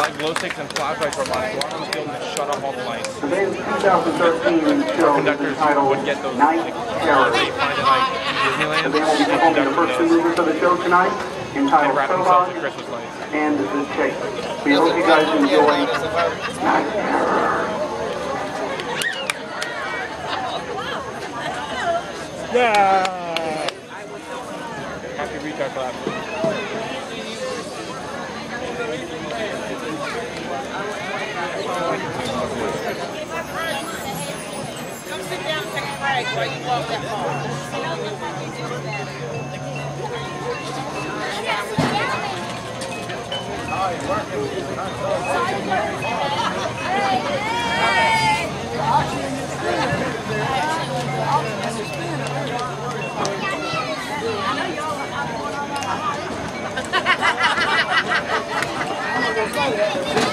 like glow sticks and flashlights robotics. Walk on the field and just shut off all the lights. Today's 2013 show is entitled would get those Night like, Terror. they find it like Disneyland. The band will be performing the first two movements of the show tonight, entitled wrap themselves in Stallions Christmas lights. and The Chase. We hope you guys enjoy Night Terror. Yeah! Happy retard clap. Come sit down and take a break while you walk that far. I know y'all